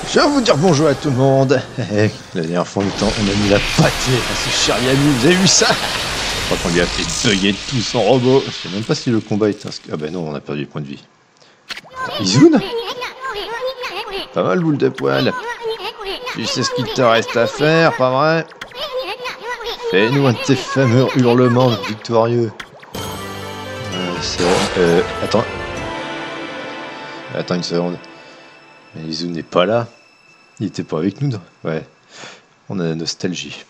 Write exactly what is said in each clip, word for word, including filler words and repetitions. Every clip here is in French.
Je vais vous dire bonjour à tout le monde. La dernière fois, on a mis la pâtée à ce cher Yannou. Vous avez vu ça? Je crois qu'on lui a fait bugger tout son robot. Je sais même pas si le combat est inscrit. Ah ben non, on a perdu le point de vie. Izoun? Pas mal, boule de poil. Tu sais ce qu'il te reste à faire, pas vrai? Fais-nous un de tes fameux hurlements victorieux. Euh, c'est... Euh... Attends. Attends une seconde. Mais Izoun n'est pas là. Il était pas avec nous. Ouais. On a la nostalgie.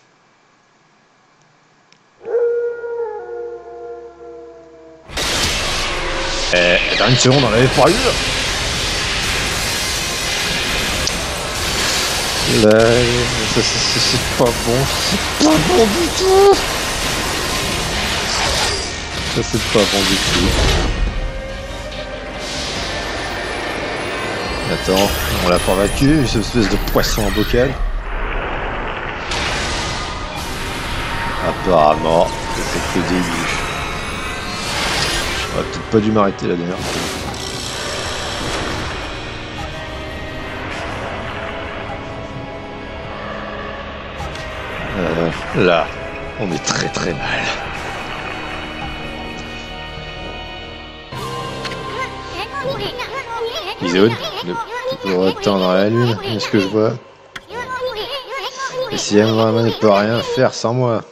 Eh, attends une seconde, on avait pas eu. Là, ça c'est pas bon. C'est pas bon du tout. Ça c'est pas bon du tout. Attends, on l'a pas vaincu, cette espèce de poisson en bocal. Apparemment, c'est que le début. On aurait peut-être pas dû m'arrêter la dernière fois. Euh, là, on est très très mal. Izoun, toujours autant dans la lune, est-ce que je vois? Et si elle vraiment ne peut rien faire sans moi?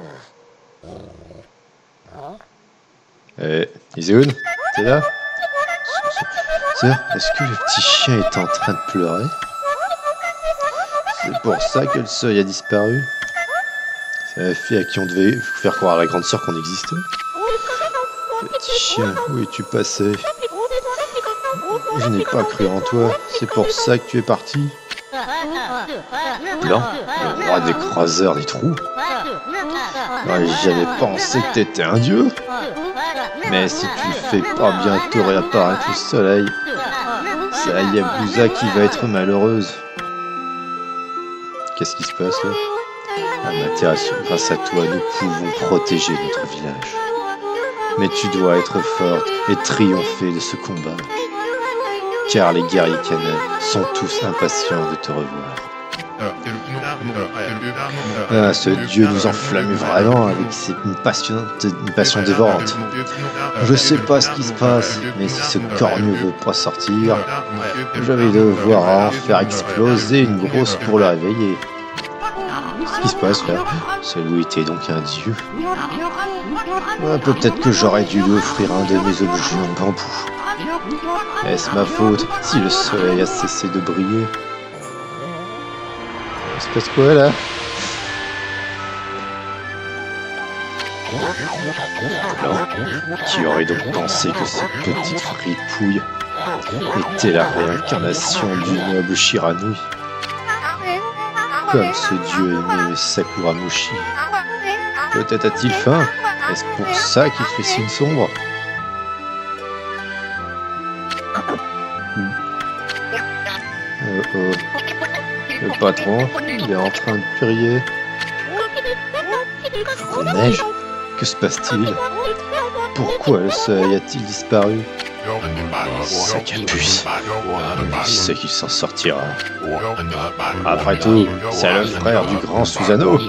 Eh, Izoun, t'es là? Est-ce que le petit chien est en train de pleurer? C'est pour ça que le seuil a disparu? C'est la fille à qui on devait faire croire à la grande sœur qu'on existait? Petit chien, où es-tu passé? Je n'ai pas cru en toi, c'est pour ça que tu es parti? Non, le roi des croiseurs des trous. J'aurais jamais pensé que t'étais un dieu. Mais si tu fais pas bientôt réapparaître le soleil, c'est Hayabusa qui va être malheureuse. Qu'est-ce qui se passe là? Amaterasu, grâce à toi, nous pouvons protéger notre village. Mais tu dois être forte et triompher de ce combat. Car les guerriers Kanen sont tous impatients de te revoir. Ah, ce dieu nous enflamme vraiment avec ses, une, passionnante, une passion dévorante. Je sais pas ce qui se passe, mais si ce cornu veut pas sortir, je vais devoir en faire exploser une grosse pour le réveiller. Qu'est-ce qui se passe là? Celui était donc un dieu. Ah, peut-être que j'aurais dû lui offrir un de mes objets en bambou. Est-ce ma faute si le soleil a cessé de briller? Il se passe quoi là? Non. Qui aurait donc pensé que cette petite fripouille était la réincarnation du noble Shiranui? Comme ce dieu aimé Sakuramushi. Peut-être a-t-il faim? Est-ce pour ça qu'il fait signe sombre? Euh, euh, le patron, il est en train de prier. La neige? Que se passe-t-il? Pourquoi le soleil a-t-il disparu? Sakapuce, je sais qu'il s'en sortira. Après tout, c'est le frère du grand Susanoo.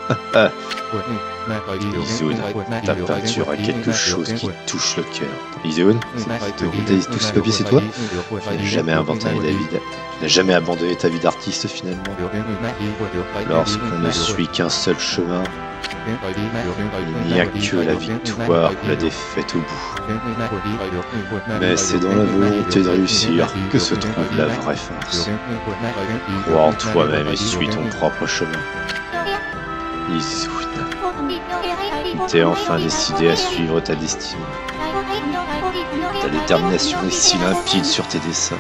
Izoun, ta peinture a quelque chose qui touche le cœur. Izoun, tous ces papiers c'est toi? Tu n'as jamais inventé un David. Tu n'as jamais abandonné ta vie d'artiste finalement. Lorsqu'on ne suit qu'un seul chemin, il n'y a que la victoire ou la défaite au bout. Mais c'est dans la volonté de réussir que se trouve la vraie force. Crois en toi-même et suis ton propre chemin. Izoun, t'es enfin décidé à suivre ta destinée. Ta détermination est si limpide sur tes dessins.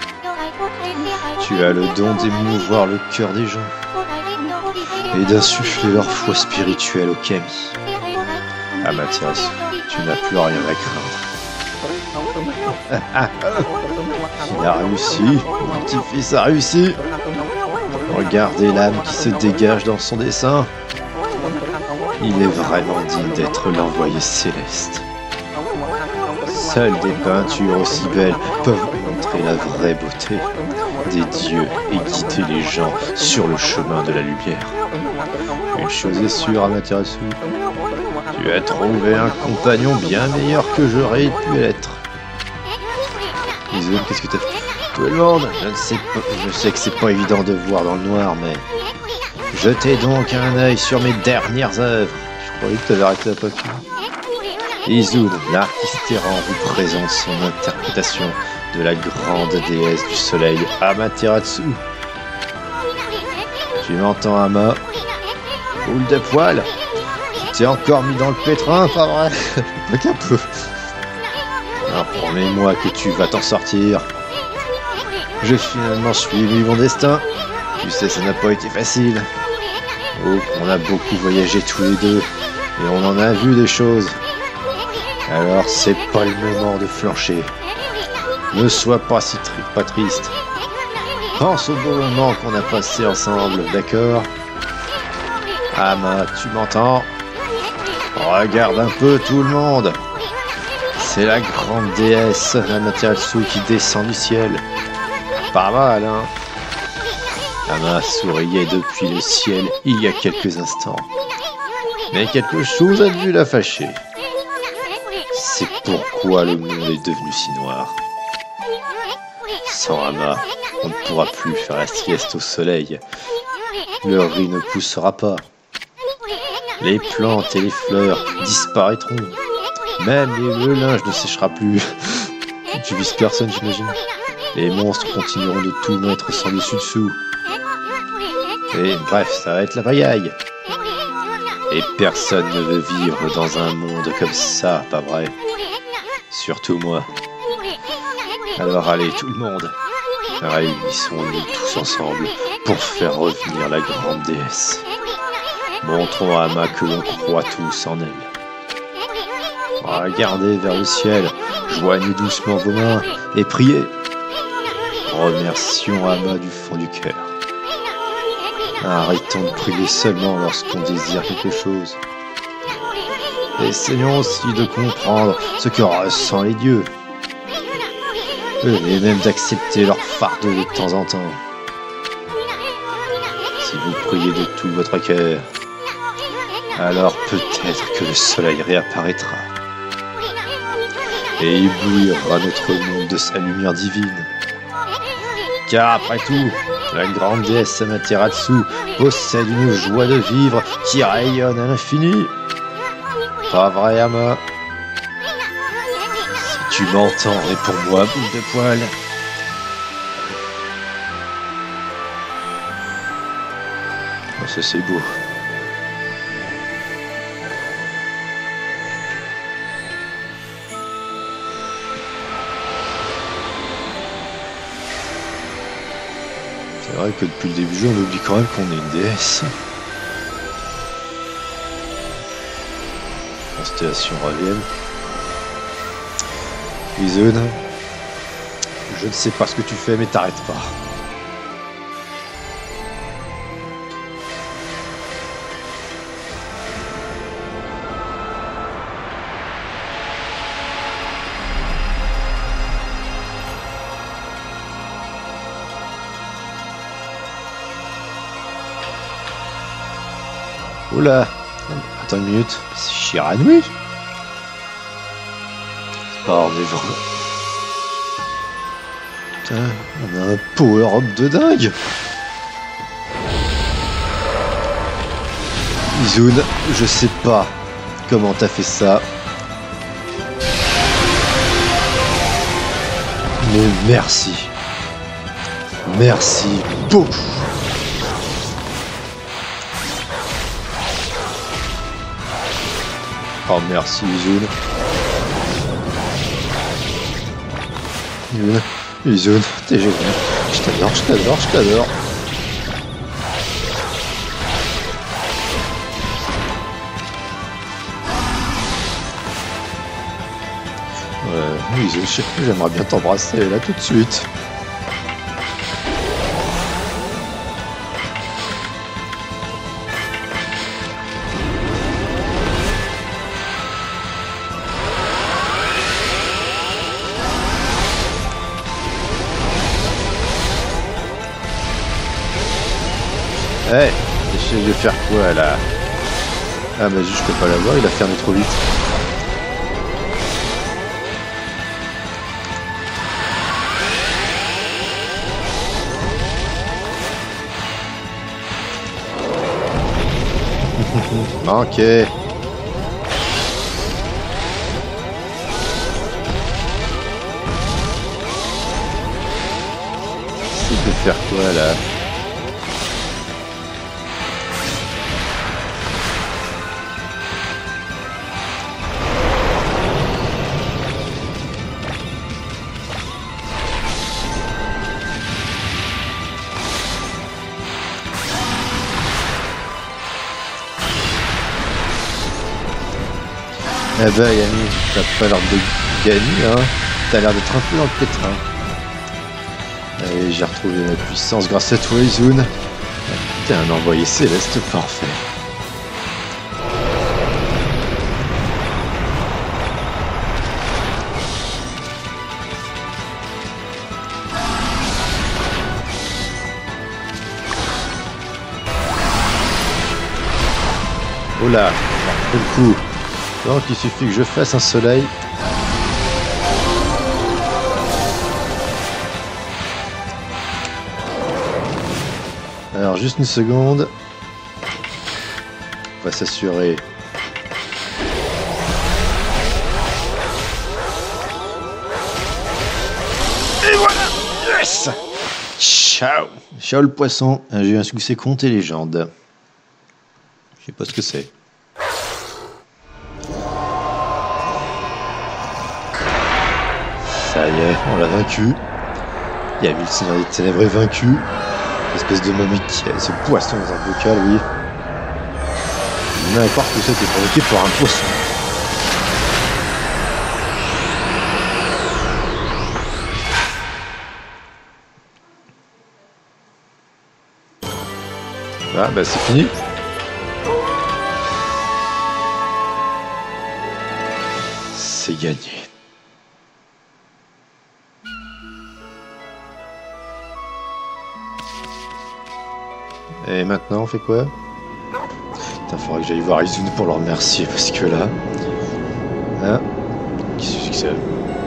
Tu as le don d'émouvoir le cœur des gens et d'insuffler leur foi spirituelle au kami. Amaterasu, tu n'as plus rien à craindre. Il a réussi, mon petit-fils a réussi. Regardez l'âme qui se dégage dans son dessin. Il est vraiment digne d'être l'envoyé céleste. Seules des peintures aussi belles peuvent montrer la vraie beauté. des dieux et guider les gens sur le chemin de la lumière. Une chose est sûre, Amaterasu, tu as trouvé un compagnon bien meilleur que j'aurais pu l'être. Izune, qu'est-ce que t'as fait? Tout le monde, je ne sais pas, je sais que c'est pas évident de voir dans le noir, mais jetez donc un œil sur mes dernières œuvres. Je croyais que t'avais arrêté la peinture. Izune, l'artiste errant, vous présente son interprétation de la grande déesse du soleil, Amaterasu. Tu m'entends, Ama? Boule de poil, tu t'es encore mis dans le pétrin, pas vrai? Pas qu'un peu. Alors promets-moi que tu vas t'en sortir. J'ai finalement suivi mon destin. Tu sais, ça n'a pas été facile. Oh, on a beaucoup voyagé tous les deux, et on en a vu des choses. Alors c'est pas le moment de flancher. Ne sois pas si tri pas triste. Pense au beau moment qu'on a passé ensemble, d'accord? Ama, tu m'entends? Regarde un peu tout le monde. C'est la grande déesse Amaterasu qui descend du ciel. Pas mal, hein? Ama souriait depuis le ciel il y a quelques instants. Mais quelque chose a dû la fâcher. C'est pourquoi le monde est devenu si noir. Sans Ama, on ne pourra plus faire la sieste au soleil. Le riz ne poussera pas. Les plantes et les fleurs disparaîtront. Même les, le linge ne séchera plus. Tu vises personne, j'imagine. Les monstres continueront de tout mettre sans dessus-dessous. Et bref, ça va être la pagaille. Et personne ne veut vivre dans un monde comme ça, pas vrai? Surtout moi. Alors allez, tout le monde, réunissons-nous tous ensemble pour faire revenir la grande déesse. Montrons à Ama que l'on croit tous en elle. Regardez vers le ciel, joignez doucement vos mains et priez. Remercions Ama du fond du cœur. Arrêtons de prier seulement lorsqu'on désire quelque chose. Essayons aussi de comprendre ce que ressentent les dieux. Et même d'accepter leur fardeau de temps en temps. Si vous priez de tout votre cœur, alors peut-être que le soleil réapparaîtra et éblouira notre monde de sa lumière divine. Car après tout, la grande déesse Amaterasu possède une joie de vivre qui rayonne à l'infini. Pas vrai, Ama? Si tu m'entends, réponds-moi, boule de poil. Oh, ça c'est beau. C'est vrai que depuis le début du jeu, on oublie quand même qu'on est une déesse. Constellations reviennent. Izune, je ne sais pas ce que tu fais, mais t'arrêtes pas. Oula, attends une minute, c'est Shiranui? C'est pas hors des gens. Putain, on a un power-up de dingue. Izune, je sais pas comment t'as fait ça. Mais merci. Merci beaucoup. Oh merci Izune. Izune, Izune, t'es génial. Je t'adore, je t'adore, je t'adore. Ouais, Izune, j'aimerais bien t'embrasser là tout de suite. hey, j'essaie de faire quoi là? Ah mais juste je peux pas l'avoir, il a fermé trop vite. Manqué. C'est de faire quoi là? Eh ben Yami, t'as pas l'air de gagner, hein. T'as l'air d'être un peu dans le pétrin. Allez, j'ai retrouvé ma puissance grâce à toi, Izun. T'es un envoyé céleste parfait. Oh là, quel coup. Donc il suffit que je fasse un soleil. Alors juste une seconde. On va s'assurer. Et voilà. Yes. Ciao. Ciao le poisson. J'ai eu un succès compté légende. Je sais pas ce que c'est. Ça y est, on l'a vaincu. Il y a vu le Seigneur des Ténèbres est vaincu. Espèce de momie qui a ce poisson dans un bocal, oui. N'importe que ça était provoqué par un poisson. Ah bah c'est fini. C'est gagné. Et maintenant on fait quoi? Putain, faudra que j'aille voir Izun pour le remercier parce que là... Hein? Qu'est-ce que c'est?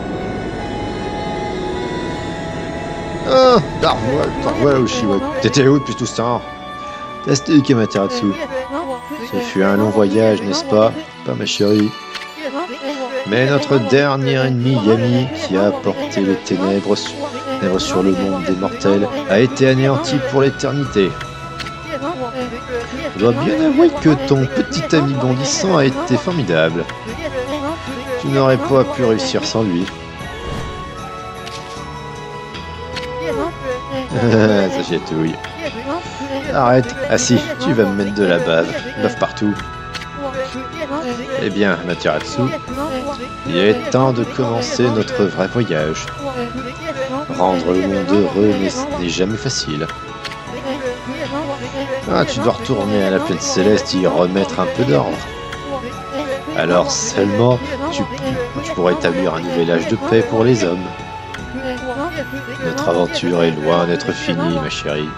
Oh! T'en revois, t'en revois là Uchiwa. T'étais où depuis tout ce temps? T'as eu Amaterasu. Ce fut un long voyage, n'est-ce pas? Pas ma chérie. Mais notre dernier ennemi, Yami, qui a apporté les ténèbres sur le monde des mortels, a été anéanti pour l'éternité. Je dois bien avouer que ton petit ami bondissant a été formidable. Tu n'aurais pas pu réussir sans lui. Ça chatouille. Arrête. Ah si, tu vas me mettre de la bave. Bave partout. Eh bien, Amaterasu, il est temps de commencer notre vrai voyage. Rendre le monde heureux n'est jamais facile. Ah, tu dois retourner à la plaine céleste et y remettre un peu d'ordre. Alors seulement, tu, tu pourras établir un nouvel âge de paix pour les hommes. Notre aventure est loin d'être finie, ma chérie.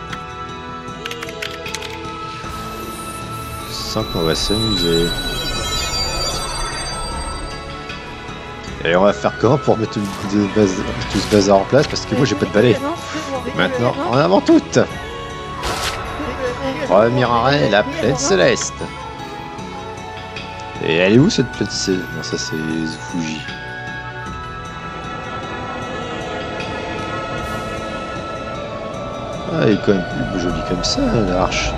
Je sens qu'on va s'amuser. Et on va faire comment pour mettre tout, de base, tout ce bazar en place? Parce que moi j'ai pas de balai. Maintenant, en avant toute! Premier arrêt, la plaine céleste. Et elle est où cette plaine céleste? Non, ça c'est Fuji. Ah, elle est quand même plus jolie comme ça, l'arche.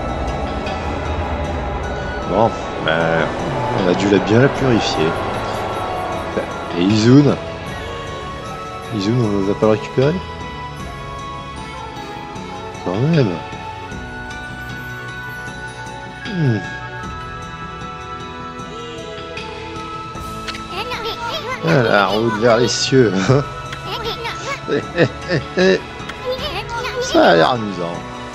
Bon, bah, on a dû la bien la purifier. Et Izun? Izun, on ne va pas le récupérer? Quand même. Hmm. Ah, la route vers les cieux. Ça a l'air amusant.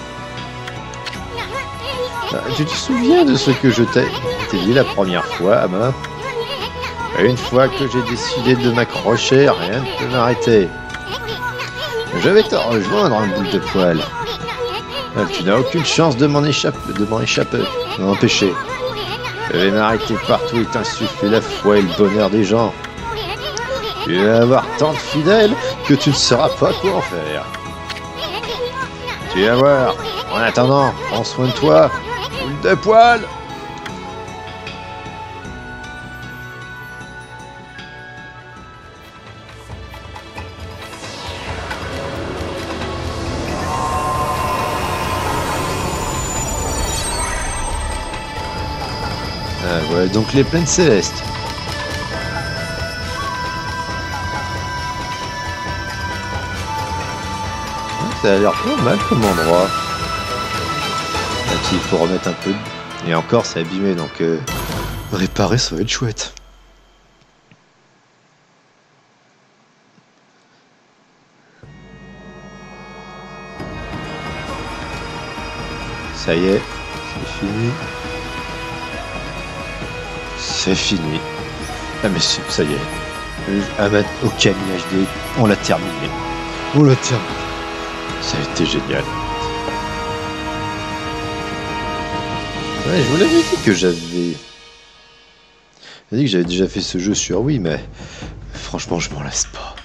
Tu te souviens de ce que je t'ai dit la première fois, Ama? Une fois que j'ai décidé de m'accrocher, rien ne peut m'arrêter. Je vais te rejoindre en boule de poil. Ah, tu n'as aucune chance de m'en échapper, de m'en échapper, de m'empêcher. Je vais m'arrêter partout et t'insuffler la foi et le bonheur des gens. Tu vas avoir tant de fidèles que tu ne sauras pas quoi en faire. Tu vas voir. En attendant, prends soin de toi. Boule de poil. Ah, voilà donc les plaines célestes. Ça a l'air pas mal comme endroit. Là, il faut remettre un peu. Et encore, c'est abîmé, donc euh, réparer, ça va être chouette. Ça y est, c'est fini. C'est fini. Ah mais ça y est. Ahmed Okami H D, on l'a terminé. On l'a terminé. Ça a été génial. Ouais, je vous l'avais dit que j'avais... J'ai dit que j'avais déjà fait ce jeu sur Wii, mais franchement, je m'en lasse pas.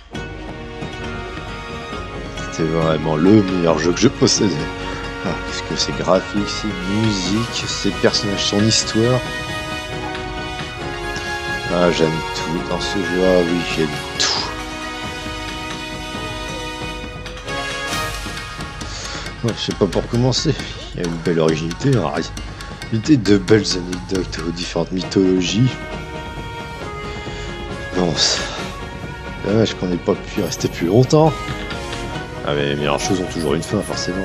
C'était vraiment le meilleur jeu que je possédais. Ah, qu'est-ce que c'est graphique, c'est musique, c'est personnages, son histoire. Ah, j'aime tout dans ce jeu. Ah oui, j'aime tout. Ouais, je sais pas pour commencer. Il y a une belle originalité, hein. L'idée de belles anecdotes aux différentes mythologies. Bon, c'est dommage qu'on n'ait pas pu rester plus longtemps. Ah mais les meilleures choses ont toujours une fin, forcément.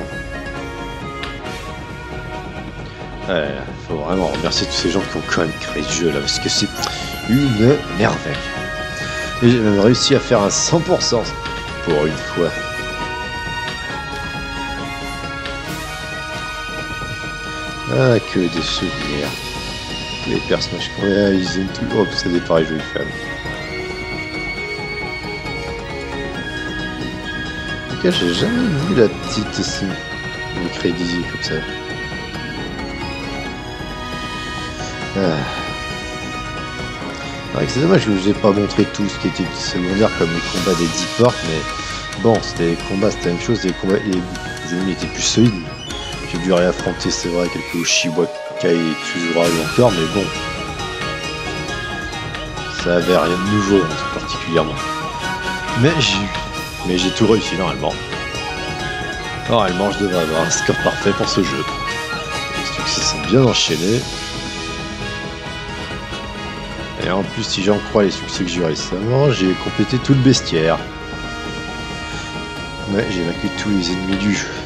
Ouais, faut vraiment remercier tous ces gens qui ont quand même créé ce jeu là, parce que c'est une merveille. Et j'ai même réussi à faire un cent pour cent pour une fois. Ah, que des souvenirs. Les personnages qu'on réalise tout. Oh, c'est des pareilles jolies femmes. En tout cas, j'ai jamais vu la petite scène de crédit comme ça. Ah. C'est dommage que je vous ai pas montré tout ce qui était secondaire comme les combats des dix portes, mais bon, c'était les combats, c'était la même chose, les combats, les, les ennemis étaient plus solides. J'ai dû réaffronter, c'est vrai, quelques Oshiwaka et Tsuzura encore, mais bon. Ça avait rien de nouveau, tout particulièrement. Mais j'ai mais j'ai tout réussi normalement. Normalement, je devrais avoir un score parfait pour ce jeu. Les succès sont bien enchaînés. Et en plus, si j'en crois les succès que j'ai eu récemment, j'ai complété tout le bestiaire. Ouais, j'ai vaincu tous les ennemis du jeu.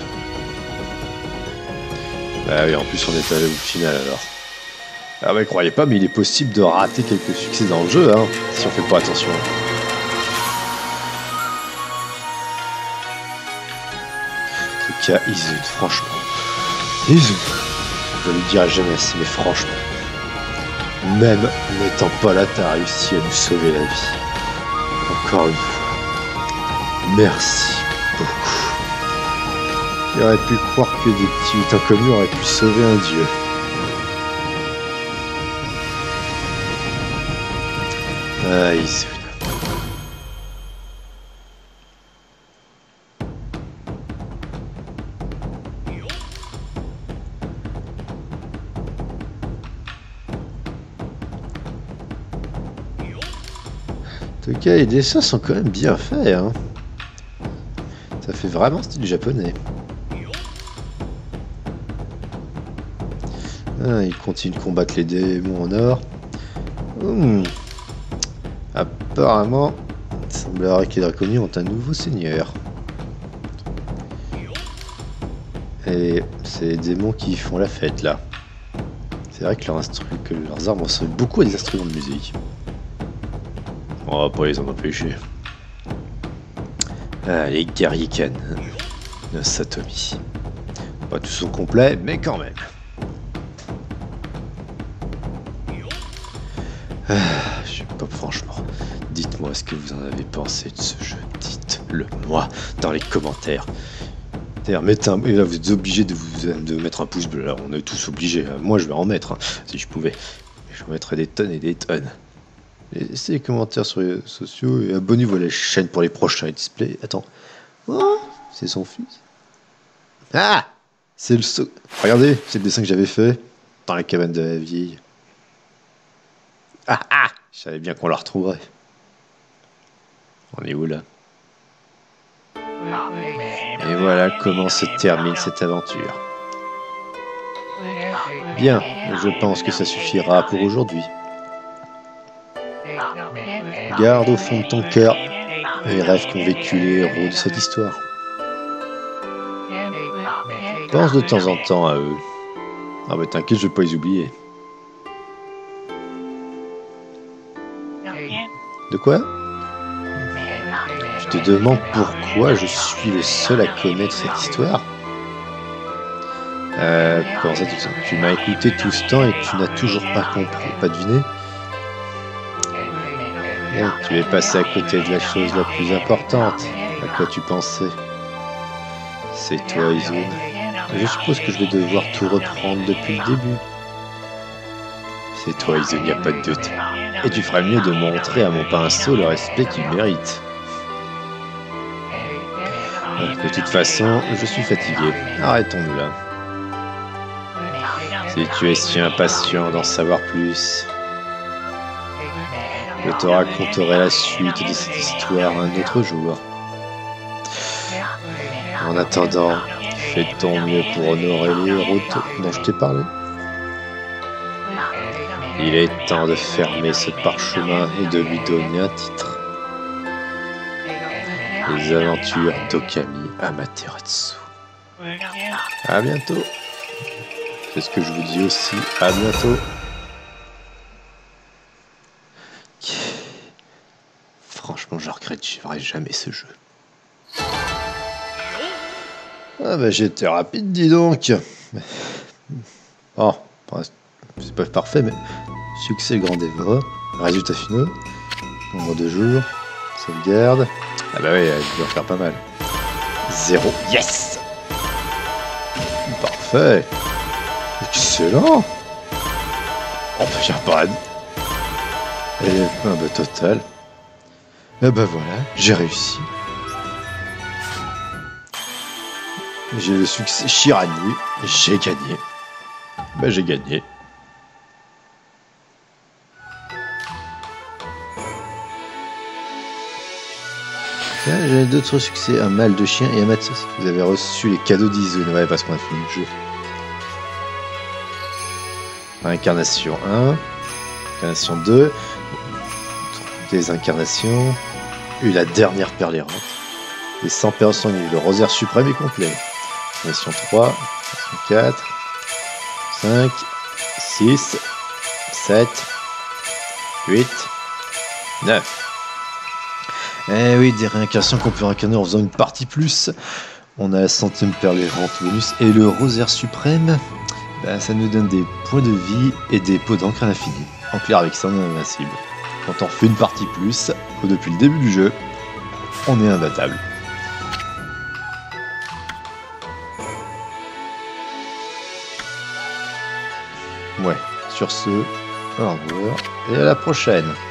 Ah oui, en plus on est allé au final alors. Ah ouais, croyez pas, mais il est possible de rater quelques succès dans le jeu, hein, si on fait pas attention. En tout cas, Izune, franchement. Izune, je ne le dirai jamais assez, mais franchement. Même n'étant pas là, t'as réussi à nous sauver la vie. Encore une fois. Merci beaucoup. Qui aurait pu croire que des petits lutins comme lui auraient pu sauver un dieu. Ah, Izune. En tout cas, les dessins sont quand même bien faits, hein. Ça fait vraiment style japonais. Ah, il continue de combattre les démons en or. Hmm. Apparemment, il semblerait que les draconiens ont un nouveau seigneur. Et c'est les démons qui font la fête là. C'est vrai que, leur instru que leurs armes ressemblent beaucoup à des instruments de musique. On va pas les en empêcher. Ah, les guerriers Ken de Satomi. Pas tous au complet, mais quand même. Ah, je sais pas, franchement. Dites-moi ce que vous en avez pensé de ce jeu. Dites-le moi dans les commentaires. D'ailleurs, mettez un... Et là, vous êtes obligés de, vous... de mettre un pouce bleu. Là, on est tous obligés. Moi, je vais en mettre, hein, si je pouvais. Je en mettrais des tonnes et des tonnes. Laissez les commentaires sur les réseaux sociaux et abonnez-vous à la chaîne pour les prochains displays. Attends. Oh, c'est son fils. Ah, c'est le saut. Regardez, c'est le dessin que j'avais fait dans la cabane de la vieille. Ah ah, je savais bien qu'on la retrouverait. On est où là? Et voilà comment se termine cette aventure. Bien, je pense que ça suffira pour aujourd'hui. Garde au fond de ton cœur les rêves qu'ont vécu les héros de cette histoire. Pense de temps en temps à eux. Ah bah t'inquiète, je vais pas les oublier. De quoi? Je te demande pourquoi je suis le seul à connaître cette histoire. Euh, comment ça, tu, tu m'as écouté tout ce temps et tu n'as toujours pas compris, pas deviné? Eh, tu es passé à côté de la chose la plus importante. À quoi tu pensais? C'est toi, Izune. Je suppose que je vais devoir tout reprendre depuis le début. C'est toi, Izune, y a pas de doute. Et tu ferais mieux de montrer à mon pinceau le respect qu'il mérite. De toute façon, je suis fatigué. Arrêtons-nous là. Si tu es si impatient d'en savoir plus, je te raconterai la suite de cette histoire un autre jour. En attendant, fais de ton mieux pour honorer les héros dont je t'ai parlé. Il est temps de fermer ce parchemin et de lui donner un titre. Les aventures d'Okami Amaterasu. À bientôt. C'est ce que je vous dis aussi. À bientôt. Franchement, je regrette, je ferai jamais ce jeu. Ah bah j'étais rapide, dis donc. Oh, c'est pas parfait, mais succès grand dévoreur. Résultat finaux. Nombre de jours. Sauvegarde. Ah bah oui, je dois faire pas mal. Zéro. Yes. Parfait. Excellent. Oh bah j'ai pas. Et ah bah total. Et bah voilà, j'ai réussi. J'ai le succès Shirani. J'ai gagné. Bah j'ai gagné. J'ai d'autres succès, un mal de chien et un match. Vous avez reçu les cadeaux d'Izune, ouais, parce qu'on a fini le jeu. Incarnation un, incarnation deux, des incarnations, et la dernière perle errante. Les cent perles sont nues, le rosaire suprême est complet. Incarnation trois, incarnation quatre, cinq, six, sept, huit, neuf. Eh oui, des réincarnations qu'on peut incarner en faisant une partie plus. On a la centième perle errante bonus et le rosaire suprême. Ben, ça nous donne des points de vie et des pots d'encre à l'infini. En clair, avec ça, on est invincible. Quand on fait une partie plus, ou depuis le début du jeu, on est imbattable. Ouais, sur ce, au revoir et à la prochaine.